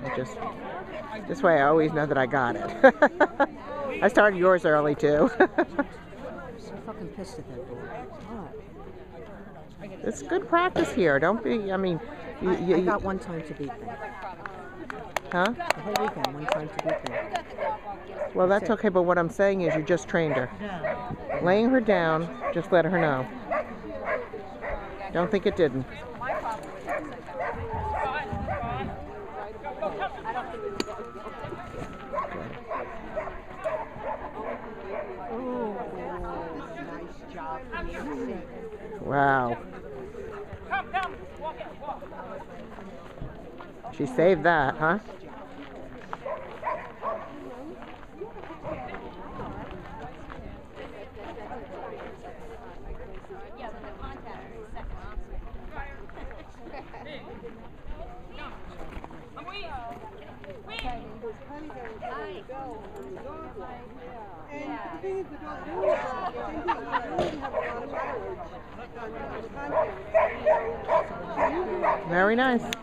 This way I always know that I got it. I started yours early too. I'm so fucking pissed at that boy. It's good practice here. Don't be, I mean... I got one time to beat them. Huh? The whole weekend, one time to beat them. Well, that's okay, but what I'm saying is you just trained her. Laying her down, just let her know. Don't think it didn't. Wow. She saved that, huh? Very nice.